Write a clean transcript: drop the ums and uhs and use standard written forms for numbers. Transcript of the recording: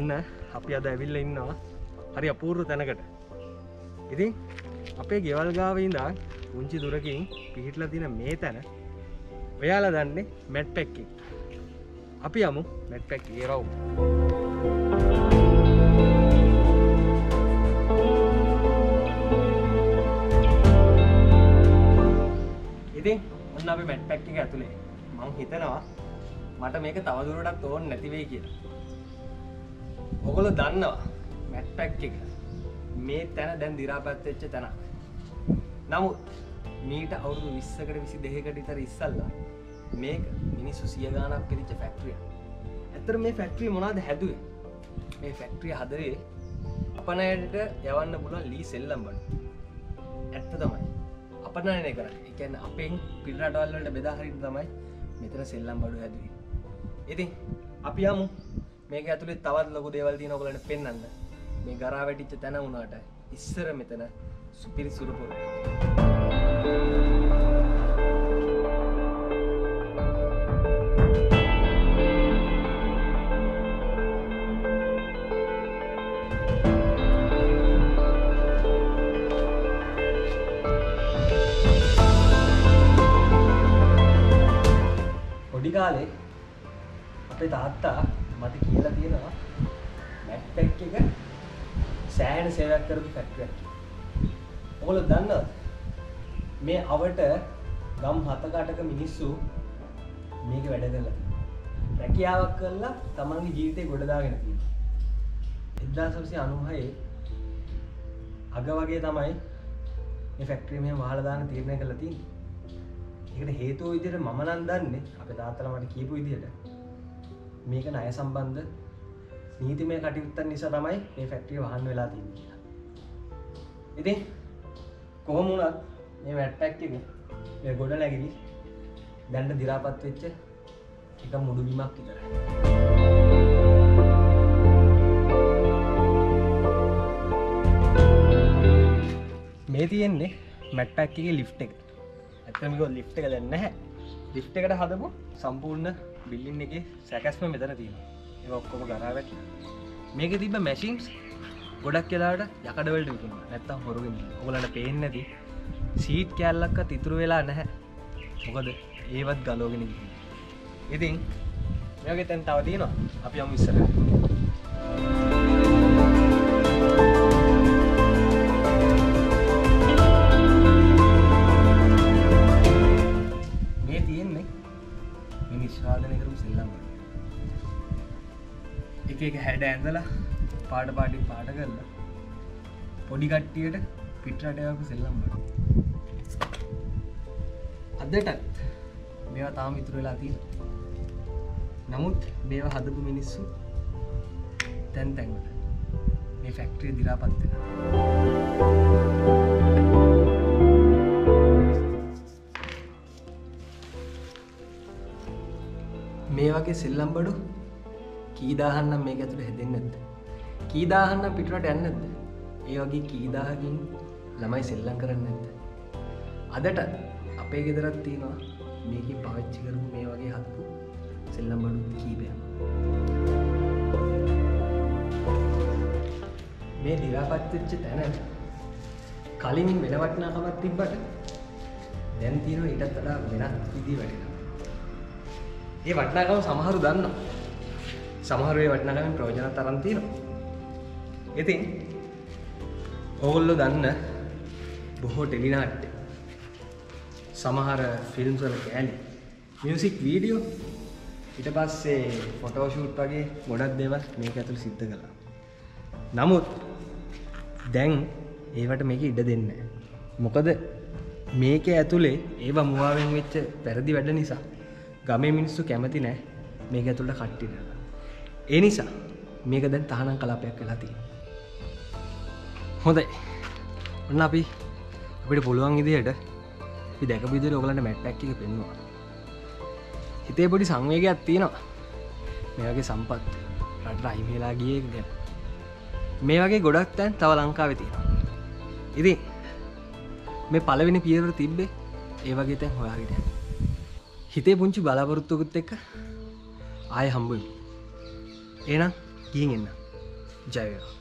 ඔන්න අපි අද ඇවිල්ලා ඉන්නවා හරි අපූර්ව තැනකට. ඉතින් අපේ ගෙවල් ගාව ඉඳන් පුංචි දුරකින් පිහිටලා තියෙන මේ තැන ඔයාලා දන්නේ මැට් පැක් එක. අපි යමු මැට් පැක් එකේ රවුම්. ඉතින් ඔන්න අපි මැට් පැක් එක ඇතුලේ. මම හිතනවා මට මේක තවදුරටත් ඕන නැති වෙයි කියලා. ඔයගොල්ලෝ දන්නවා මැට් පැක් එක මේ තැන දැන් දි รา පත් වෙච්ච තැනක්. නමුත් මීට අවුරුදු 20කට 22කට විතර ඉස්සල්ලා මේක මිනිස්සු 100 ගාණක් පිරිච්ච ෆැක්ටරියක්. ඇත්තට මේ ෆැක්ටරිය මොනවද හැදුවේ? මේ ෆැක්ටරිය හදේ අපනයනට යවන්න පුළුවන් ලී සෙල්ලම් බඩු. ඇත්ත තමයි. අපනයනය කරන්නේ. ඒ කියන්නේ අපෙන් පිට රටවල් වලට බෙදා හරින්න තමයි මෙතන සෙල්ලම් බඩු හැදුවේ. ඉතින් අපි යමු මේක ඇතුලේ තවත් ලොකු දේවල් තියෙනවා ඔයගලන්ට පෙන්වන්න. මේ ගරා වැටිච්ච තැන වුණාට ඉස්සර මෙතන සුපිරි සුරපුර. පොඩි කාලේ අපේ තාත්තා මට කියලා තියෙනවා මැට් පැක් එක සෑහෙන සේවයක් කරපු ෆැක්ටරියක් කියලා. ඔයගොල්ලෝ දන්නවද? මේ අවට ගම් 7-8ක මිනිස්සු මේක වැඩ කරලා තියෙනවා. රැකියාවක් කරලා තමන්ගේ ජීවිතේ ගොඩ දාගෙන තියෙනවා. 1996 අග වගේ තමයි මේ ෆැක්ටරිය මෙහෙම වහලා දාන්න තීරණය කරලා තියෙන්නේ. ඒකට හේතුව විදිහට මම නම් දන්නේ අපේ තාත්තලා මට කියපු විදිහට මේක ණය සම්බන්ධ නීතිමය කටයුත්තක් නිසා තමයි මේ ෆැක්ටරිය වහන්න වෙලා තියෙන්නේ කියලා. ඉතින් කොහොම වුණත් මේ මැට් පැක් එක මේ ගොඩ නැගිලි දැන් දි รา පත් වෙච්ච එක මුඩු බිමක් විතරයි. මේ තියෙන්නේ මැට් පැක් එකේ ලිෆ්ට් එක. ඇත්තටම මේක ලිෆ්ට් එක දැන් නැහැ. ලිෆ්ට් එකට හදපු සම්පූර්ණ බිල්ඩින් එකේ සැකස්ම මෙතන තියෙනවා. ඒක ඔක්කොම ගරා වැටිලා. මේකේ තිබ්බ මැෂින්ස් ගොඩක් වෙලාවට යකඩ වලට විකුණනවා. නැත්තම් හොරුගෙන් ගිහින්. ඔයගලන්ට පේන්නේ නැති සීට් කෑල්ලක්වත් ඉතුරු වෙලා නැහැ. මොකද ඒවත් ගලවගෙන ගිහින්. ඉතින් මේ වගේ තැන් තව තියෙනවා. අපි යමු ඉස්සරහට. මේ තියෙන්නේ නිෂ්පාදනය කරපු සෙල්ලම් වල. එක එක හැඩ ඇඳලා පාට පාටින් පාට කරලා පොඩි කට්ටියට පිට රට යවපු සෙල්ලම් වල. අදටත් මේවා තාම ඉතුරු වෙලා තියෙනවා. නමුත් මේවා හදපු මිනිස්සු තැන් තැන් වල මේ ෆැක්ටරිය දි รา පත් වෙනවා. මේ වගේ සෙල්ලම් බඩු කී දාහන්නම් මේක ඇතුලේ හැදෙන්නේ නැද්ද? කී දාහන්නම් පිටරට යන්නේ නැද්ද? ඒ වගේ කී දාහකින් ළමයි සෙල්ලම් කරන්නේ නැද්ද? අදට අපේ ගෙදරක් තියෙනවා මේකේ පාවිච්චි කරපු මේ වගේ හදපු සෙල්ලම් බඩු කීපයක්. මේ දි รา පත් වෙච්ච තැන කලින් වෙන වටිනාකමක් තිබ්බට දැන් තියෙනවා ඊටත් වඩා වෙනත් විදිහේ වැඩක්. ඒ වටිනාකම සමහරු දන්නවා. සමහරු ඒ වටිනාකමෙන් ප්‍රයෝජනත් අරන් තියෙනවා. ඉතින් ඕගොල්ලෝ දන්න බොහෝ ටෙලි නාට්‍ය, සමහර ෆිල්ම්ස් වල කෑලි, මියුසික් වීඩියෝ, ඊට පස්සේ ෆොටෝ ෂූට් වගේ ගොඩක් දේවල් මේක ඇතුළේ සිද්ධ කළා. නමුත් දැන් ඒවට මේක ඉඩ දෙන්නේ නැහැ. මොකද මේක ඇතුලේ ඒව මුවාවෙන් වෙච්ච වැරදි වැඩ නිසා ගමේ මිනිස්සු කැමති නැහැ මේක ඇතුළට කට්ටියට. ඒ නිසා මේක දැන් තහනම් කලාපයක් වෙලා තියෙනවා. හොඳයි. ඔන්න අපිට පුළුවන් විදිහට අපි දැකපු විදිහට ඔයගලන්ට මැට් පැක් එක පෙන්වනවා. හිතේ පොඩි සංවේගයක් තියෙනවා. මේ වගේ සම්පත් රටට අයින් වෙලා ගියේ ගැන. මේ වගේ ගොඩක් තැන් තව ලංකාවේ තියෙනවා. ඉතින් මේ පළවෙනි පියවර තිබ්බේ ඒ වගේ තැන් හොයාගෙන යන්න. හිතේ පුංචි බලාපොරොත්තුකුත් එක්ක ආයෙ හම්බ වෙමු. එහෙනම් ගිහින් එන්න. ජය වේවා.